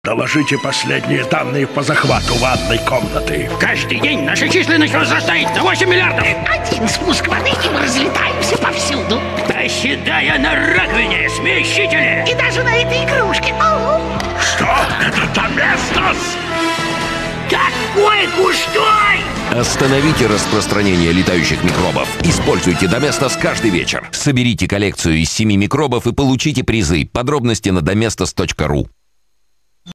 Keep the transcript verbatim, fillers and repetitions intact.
Доложите последние данные по захвату ванной комнаты. Каждый день наша численность возрастает на восемь миллиардов. Один спуск воды, и мы разлетаемся повсюду. Оседая на раковине, смещителе. И даже на этой игрушке. О-о-о. Что? Это Доместос? Какой густой! Остановите распространение летающих микробов. Используйте Доместос каждый вечер. Соберите коллекцию из семи микробов и получите призы. Подробности на доместос точка ру.